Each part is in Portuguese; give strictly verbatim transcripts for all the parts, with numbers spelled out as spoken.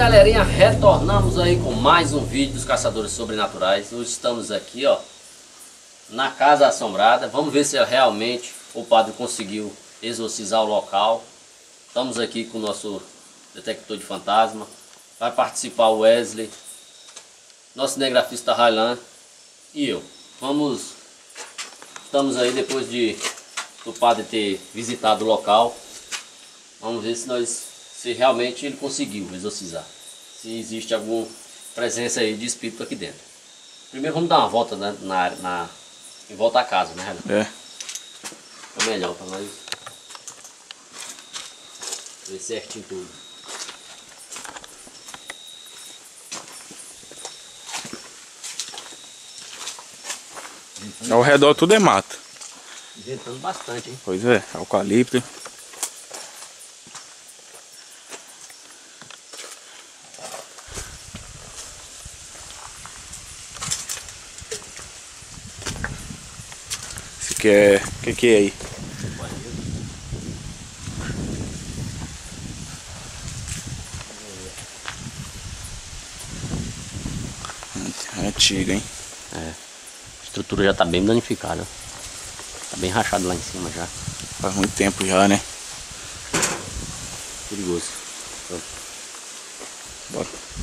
galerinha, retornamos aí com mais um vídeo dos Caçadores Sobrenaturais. Hoje estamos aqui, ó, na Casa Assombrada. Vamos ver se realmente o padre conseguiu exorcizar o local. Estamos aqui com o nosso detector de fantasma. Vai participar o Wesley, nosso cinegrafista Raylan e eu. Vamos, estamos aí depois de o padre ter visitado o local. Vamos ver se nós, se realmente ele conseguiu exorcizar. Se existe alguma presença aí de espírito aqui dentro. Primeiro vamos dar uma volta na, na, na em volta à casa, né, Raylan? É. É melhor para nós ver certinho tudo. Ao redor tudo é mato. Ventando bastante, hein? Pois é, eucalipto. Esse aqui é... O que que é aí? É antiga, hein? É. A estrutura já tá bem danificada. Tá bem rachado lá em cima já. Faz muito tempo já, né? Perigoso. Bora.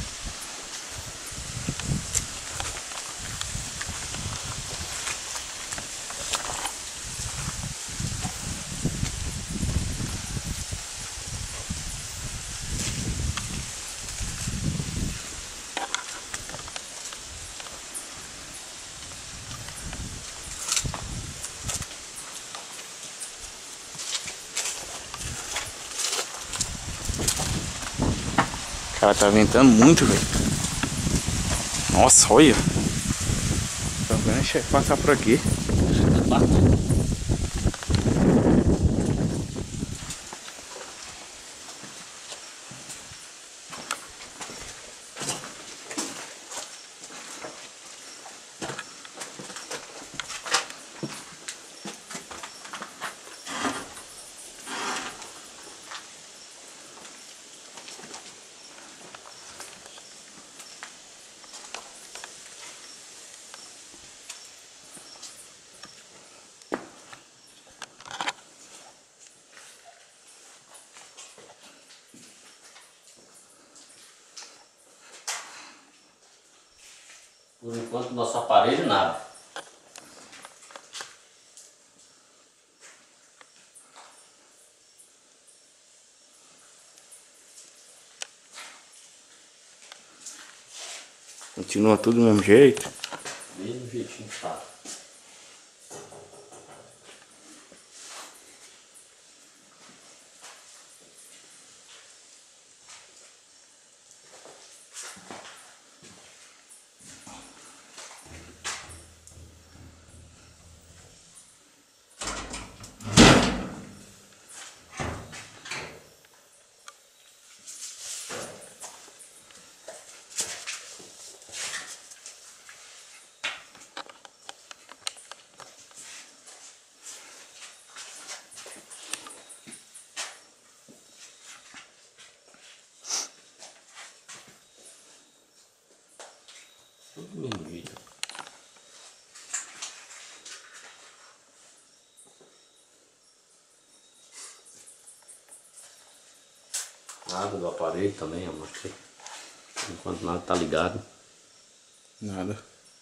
Cara, tá ventando muito, velho. Nossa, olha. Tá vendo, chefe, passar por aqui. Por enquanto, nosso aparelho nada. Continua tudo do mesmo jeito. Mesmo jeitinho que tá. Tudo do mesmo jeito. Nada do aparelho também, eu mostrei. Enquanto nada tá ligado. Nada.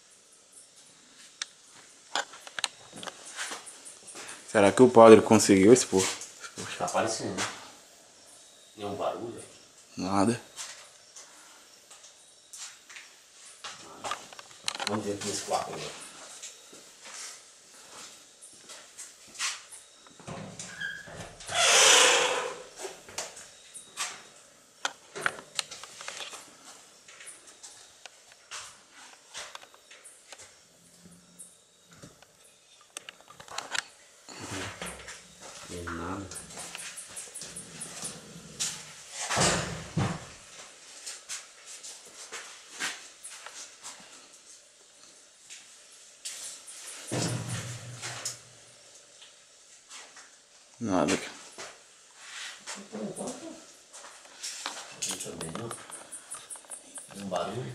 Será que o padre conseguiu expor? Tá aparecendo. Nenhum barulho. Nada. Vamos ver aqui nesse quarto agora. Não tem nada. Nada. Não também não. um barulho.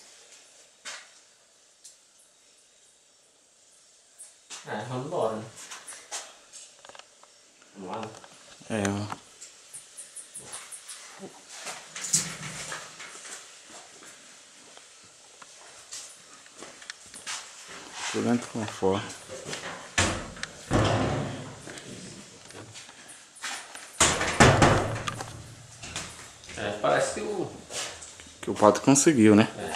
É, vamos embora, né? Vamos lá, né? É, ó. Por dentro com fora. É, parece que o... Que o padre conseguiu, né? É.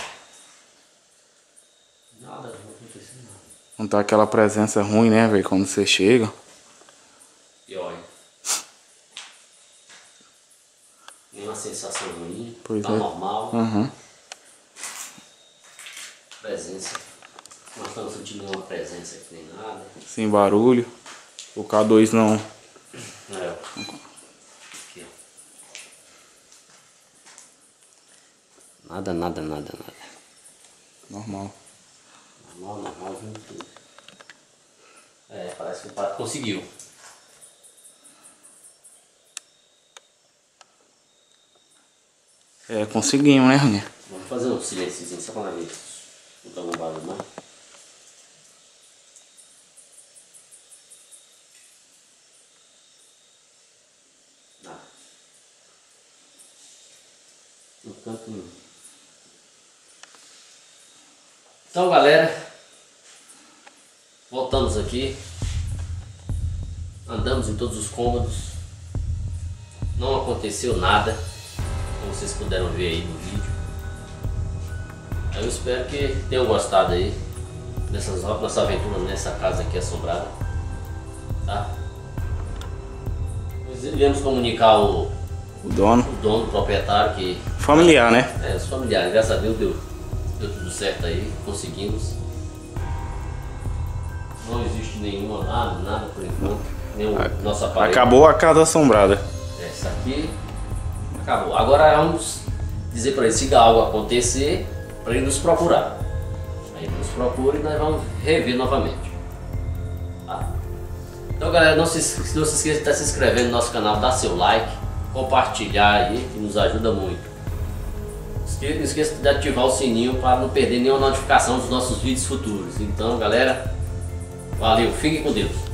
Nada, não aconteceu nada. Não tá aquela presença ruim, né, velho? Quando você chega. E olha. Nenhuma sensação ruim. Pois Tá é. normal. Uhum. Presença. Nós estamos sentindo nenhuma presença aqui nem nada. Sem barulho. O K dois não. É. Aqui, ó. Nada, nada, nada, nada. Normal. Normal, normal, vindo tudo. É, parece que o padre conseguiu. É, conseguimos, né, Rony? Vamos fazer um silênciozinho só pra nós ver se não tá algum barulho, não. Nada. No canto nenhum. Então, galera, voltamos aqui. Andamos em todos os cômodos. Não aconteceu nada, como vocês puderam ver aí no vídeo. Eu espero que tenham gostado aí dessas nossa aventura nessa casa aqui assombrada, tá? Nós iremos comunicar o, O dono. o dono, o proprietário, que Familiar, né? é, os familiares, graças a Deus deu, deu tudo certo aí, conseguimos. Não existe nenhuma, nada, nada por enquanto, nenhum nosso aparelho. Acabou a casa assombrada. É, isso aqui acabou. Agora vamos dizer para ele, se algo acontecer, para ele nos procurar. Aí ele nos procura e nós vamos rever novamente. Tá? Então, galera, não se, não se esqueça de estar se inscrevendo no nosso canal, dar seu like, compartilhar aí, que nos ajuda muito. Não esqueça de ativar o sininho para não perder nenhuma notificação dos nossos vídeos futuros. Então, galera, valeu, fiquem com Deus.